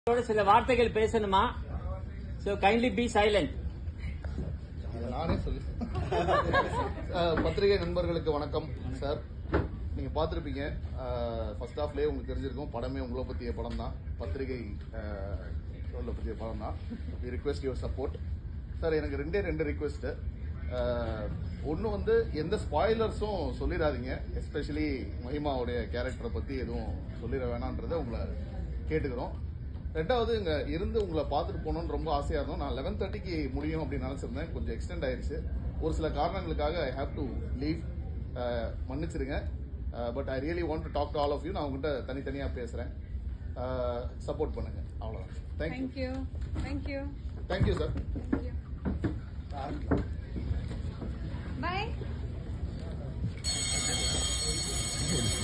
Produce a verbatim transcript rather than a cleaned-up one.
சில வார்த்தைகள் பேசணுமா? So kindly be silent. நானே சொல்லி பத்திரிகை நண்பர்களுக்கு வணக்கம் சார். நீங்க பார்த்துருப்பீங்க, ஃபர்ஸ்ட் ஹாஃப்லேயே உங்களுக்கு தெரிஞ்சிருக்கும், படமே உங்களை பற்றிய படம் தான், பத்திரிகை உங்களை பற்றிய படம் தான். We request your support sir. எனக்கு ரெண்டே ரெண்டு ரிக்வெஸ்ட்டு. ஒன்று வந்து எந்த ஸ்பாய்லர்ஸும் சொல்லிடாதீங்க, எஸ்பெஷலி மஹிமாவுடைய கேரக்டரை பற்றி எதுவும் சொல்லிட வேணான்றதை உங்களை கேட்டுக்கிறோம். ரெண்டாவது, இங்கே இருந்து உங்களை பார்த்துட்டு போகணுன்னு ரொம்ப ஆசையாக இருந்தோம். நான் லெவன் தேர்ட்டிக்கு முடியும் அப்படின்னு நினச்சிருந்தேன், கொஞ்சம் எக்ஸ்டெண்ட் ஆயிடுச்சு. ஒரு சில காரணங்களுக்காக ஐ ஹாவ் டு லீவ், மன்னிச்சிருங்க. But I really want to talk to all of you. நான் உங்கள்கிட்ட தனித்தனியாக பேசுகிறேன், சப்போர்ட் பண்ணுங்க, அவ்வளோதான். Thank you thank you thank you sir. பாய்.